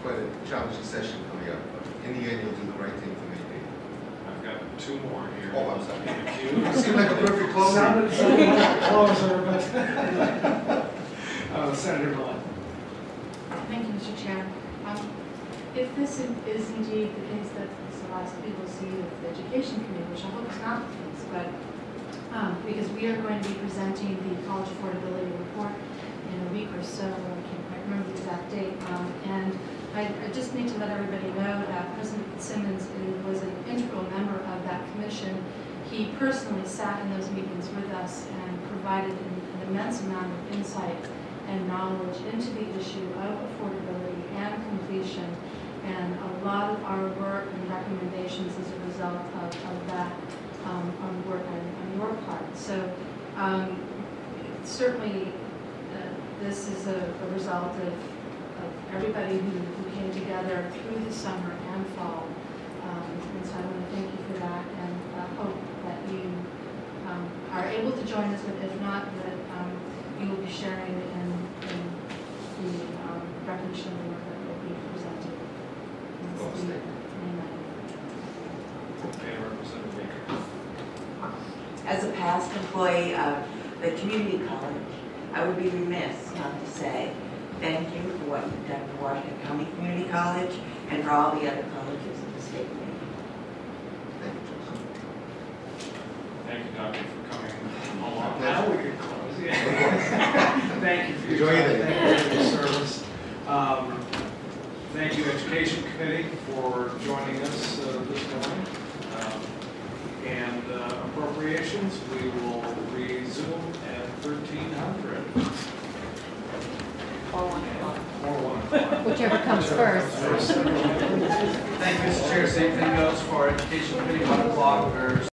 quite a challenging session coming up, but in the end, you'll do the right thing for Maine. I've got 2 more here. Oh, I'm sorry. In the queue. You seem like a perfect closer. Sounded like a closer, but Senator Blunt. Thank you, Mr. Chair. If this is indeed the case that this allows people to see with the Education Committee, which I hope is not the case, but because we are going to be presenting the college affordability report in a week or so, I can't quite remember the exact date, and I just need to let everybody know that President Fitzsimmons was an integral member of that commission. He personally sat in those meetings with us and provided an immense amount of insight and knowledge into the issue of affordability and completion, and a lot of our work and recommendations as a result of that work on your part. So certainly this is a result of everybody who came together through the summer and fall, and so I want to thank you for that, and hope that you are able to join us, but if not, that you will be sharing in the recognition of the work that will be presented. And Representative Baker. As a past employee of the community college, I would be remiss not to say thank you for what you've done for Washington County Community College and for all the other colleges in the state of Maine. Thank you, Doctor, for coming along. Now we can close. Yeah. Thank you for your Enjoy time. your day. Thank you for your service. Thank you, Education Committee, for joining us this morning. And appropriations, we will resume at 1300. Or 1 o'clock. Whichever comes first. Thank you, Mr. Chair. Same thing goes for Education Committee, 1 o'clock or